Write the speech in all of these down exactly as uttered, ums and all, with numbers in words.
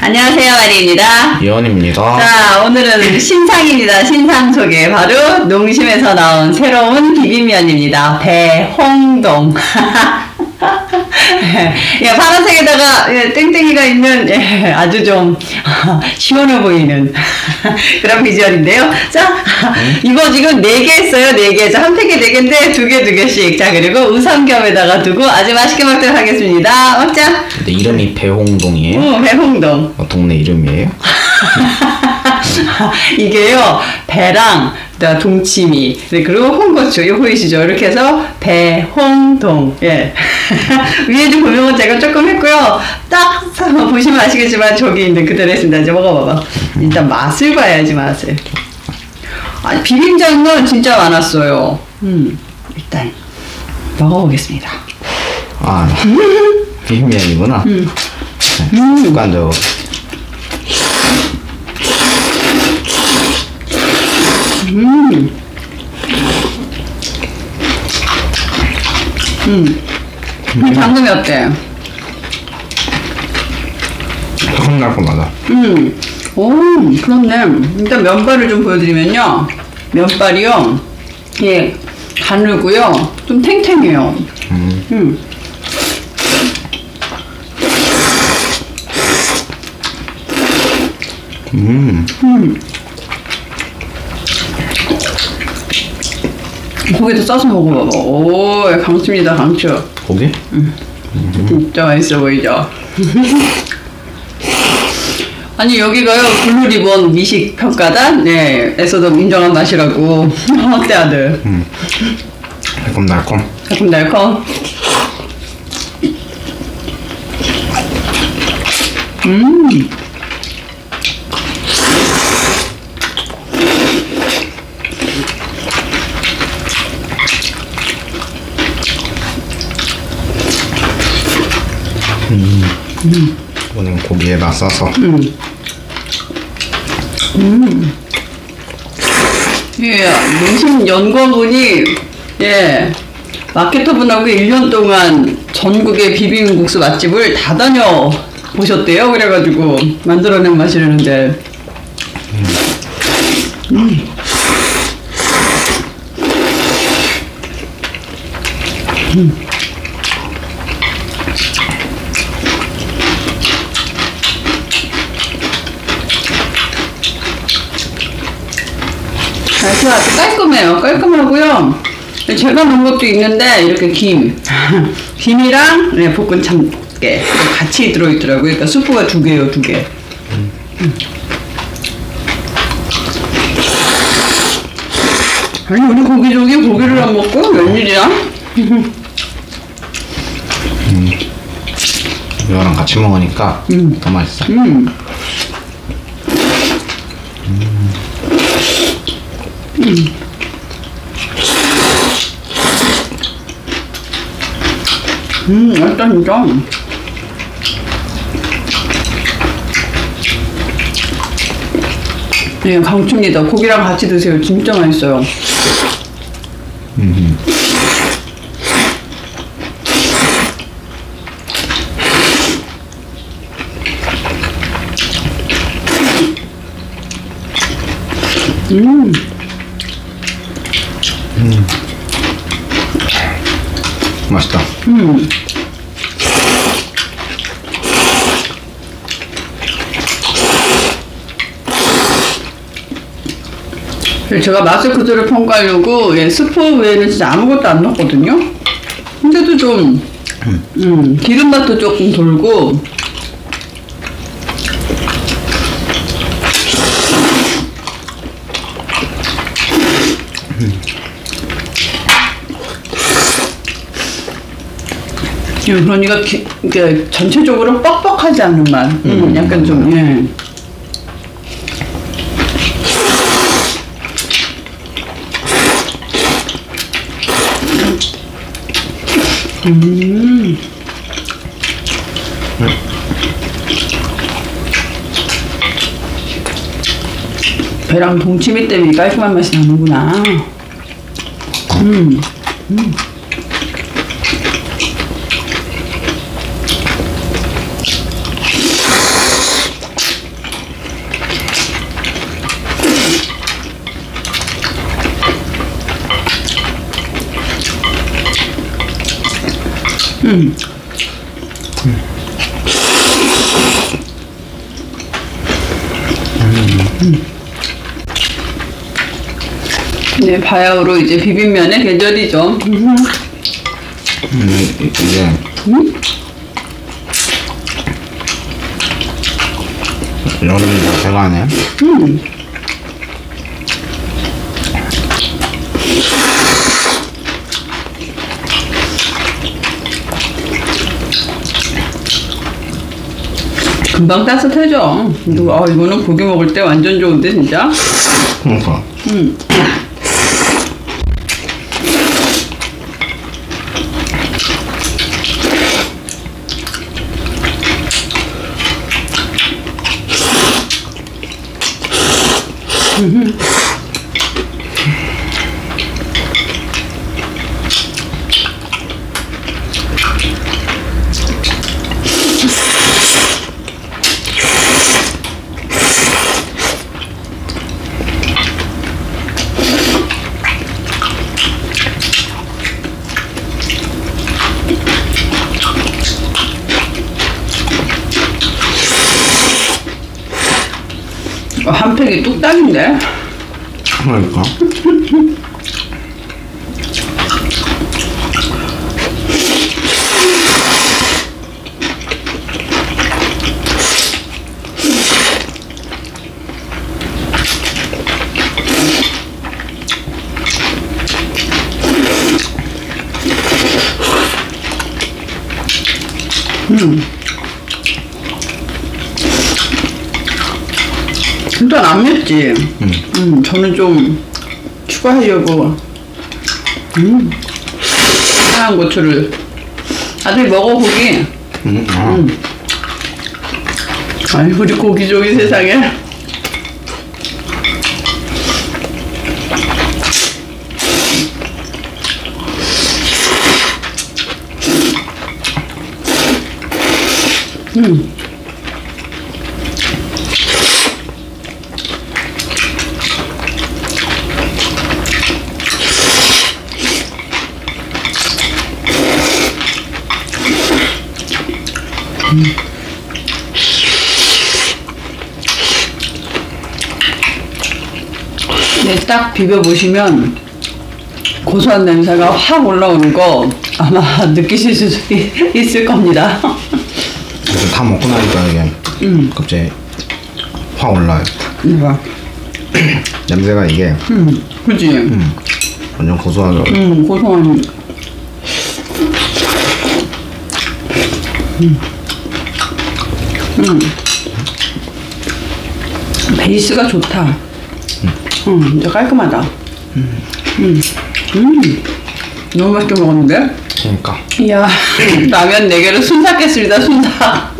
안녕하세요, 마리입니다. 이원입니다. 자, 오늘은 신상입니다. 신상 소개. 바로 농심에서 나온 새로운 비빔면입니다. 배홍동. 예, 파란색에다가 예, 땡땡이가 있는 예, 아주 좀 시원해 보이는 그런 비주얼인데요. 자, 음? 이거 지금 네 개 했어요. 네 개. 자, 한 팩에 네 개인데 두 개, 두 개씩. 자, 그리고 우삼겹에다가 두고 아주 맛있게 먹도록 하겠습니다. 먹자. 근데 이름이 배홍동이에요? 어, 배홍동. 어, 동네 이름이에요? 이게요, 배랑 동치미 그리고 홍고추 이거 보이시죠? 이렇게 해서 배홍동. 예. 위에 좀 보면 제가 조금 했고요. 딱 보시면 아시겠지만 저기 있는 그대로 했습니다. 이제 먹어봐봐. 일단 맛을 봐야지. 맛을. 아니, 비빔장은 진짜 많았어요. 음, 일단 먹어보겠습니다. 아, 비빔면이구나. 음. 네, 음. 습관적으로. 음. 음. 음. 당근이 어때? 달콤달콤하다. 음. 오, 그렇네. 일단 면발을 좀 보여드리면요. 면발이요. 예, 가늘고요. 좀 탱탱해요. 음. 음. 음. 음. 고기도 싸서 먹어봐봐. 오, 강추입니다, 강추. 고기? 음. 음. 진짜 맛있어 보이죠? 아니, 여기가요, 블루리본 미식평가단, 네, 에서도 인정한 맛이라고. 어때, 아들? 음. 달콤달콤. 달콤달콤. 음. 음. 음. 이번엔 고기에다 싸서. 음. 음. 예, 농심 연구원분이, 예, 마케터분하고 일 년 동안 전국의 비빔국수 맛집을 다 다녀 보셨대요. 그래가지고 만들어낸 맛이라는데. 음. 음. 음. 아주 아주 깔끔해요. 깔끔하고요. 제가 넣은 것도 있는데 이렇게 김, 김이랑 네, 볶은 참깨 같이 들어있더라고요. 그러니까 수프가 두 개요, 두 개. 음. 아니, 우리 고기족이 고기를 안 먹고 웬일이야? 음. 이거랑 같이 먹으니까 음. 더 맛있어. 음. 음. 음, 맛있다, 진짜. 네, 강추입니다. 고기랑 같이 드세요. 진짜 맛있어요. 음. 음. 음. 맛있다. 음. 제가 맛을 그대로 평가하려고 예, 스프 외에는 진짜 아무것도 안 넣었거든요. 근데도 좀 음. 음, 기름 맛도 조금 돌고 음. 그러니까 기, 그러니까 전체적으로 뻑뻑하지 않은 맛. 음, 음, 약간 좀 예. 음. 배랑 동치미 때문에 깔끔한 맛이 나는구나. 음. 음. 음. 음. 네, 바야흐로 이제 비빔면의 계절이죠. 음. 음, 이게 음? 여름이 다 돼가네. 음. 금방 따뜻해져. 이거, 아, 이거는 고기 먹을 때 완전 좋은데, 진짜? 그러니까. 음. 음. 한 팩이 뚝딱인데? 그러니까. 음. 일단 안 맵지? 음. 음, 저는 좀 추가하려고 음, 하얀 고추를 아들 먹어 고기. 음. 아. 음. 아니 우리 고기종이 세상에. 음. 음. 네, 딱 비벼보시면 고소한 냄새가 확 올라오는 거 아마 느끼실 수 있을 겁니다. 그래서 다 먹고 나니까 이게 음. 갑자기 확 올라요. 이봐. 냄새가 이게 음, 그치? 음, 완전 고소하죠. 음, 고소한. 음. 음. 베이스가 좋다. 음, 음 진짜 깔끔하다. 음. 음. 음. 너무 맛있게 먹었는데? 그러니까. 이야, 라면 네 개로 순삭했습니다, 순삭.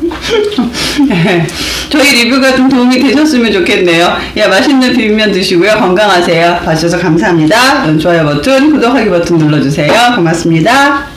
네, 저희 리뷰가 좀 도움이 되셨으면 좋겠네요. 야, 맛있는 비빔면 드시고요. 건강하세요. 봐주셔서 감사합니다. 좋아요 버튼, 구독하기 버튼 눌러주세요. 고맙습니다.